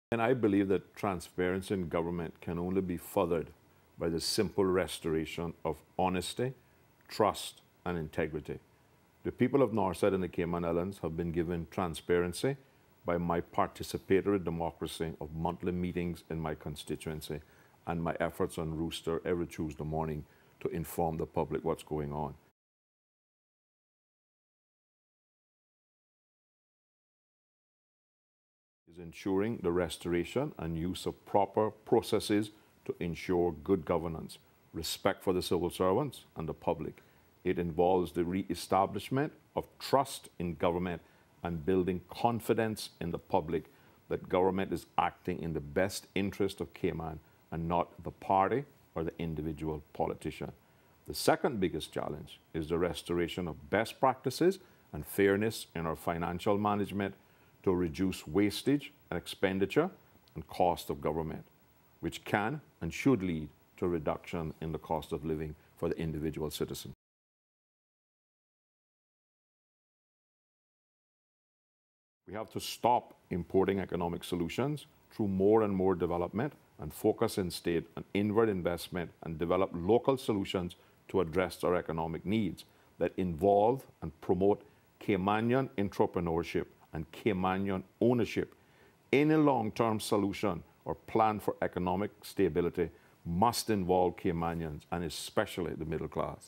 And I believe that transparency in government can only be furthered by the simple restoration of honesty, trust, and integrity. The people of Northside and the Cayman Islands have been given transparency by my participatory democracy of monthly meetings in my constituency and my efforts on Rooster every Tuesday morning to inform the public what's going on. Is ensuring the restoration and use of proper processes to ensure good governance, respect for the civil servants and the public. It involves the re-establishment of trust in government and building confidence in the public that government is acting in the best interest of Cayman and not the party or the individual politician. The second biggest challenge is the restoration of best practices and fairness in our financial management to reduce wastage and expenditure and cost of government, which can and should lead to a reduction in the cost of living for the individual citizen. We have to stop importing economic solutions through more and more development and focus instead on inward investment and develop local solutions to address our economic needs that involve and promote Caymanian entrepreneurship and Caymanian ownership. Any long-term solution or plan for economic stability must involve Caymanians and especially the middle class.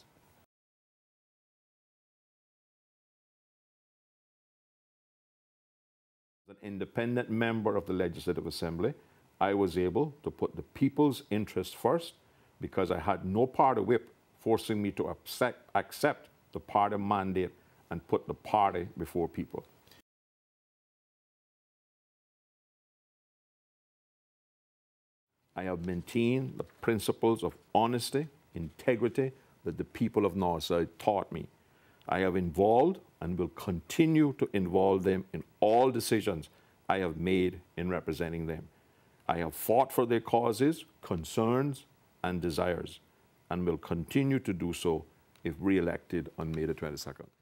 As an independent member of the Legislative Assembly, I was able to put the people's interest first because I had no party whip forcing me to accept the party mandate and put the party before people. I have maintained the principles of honesty, integrity that the people of Northside taught me. I have involved and will continue to involve them in all decisions I have made in representing them. I have fought for their causes, concerns, and desires, and will continue to do so if re-elected on May the 22nd.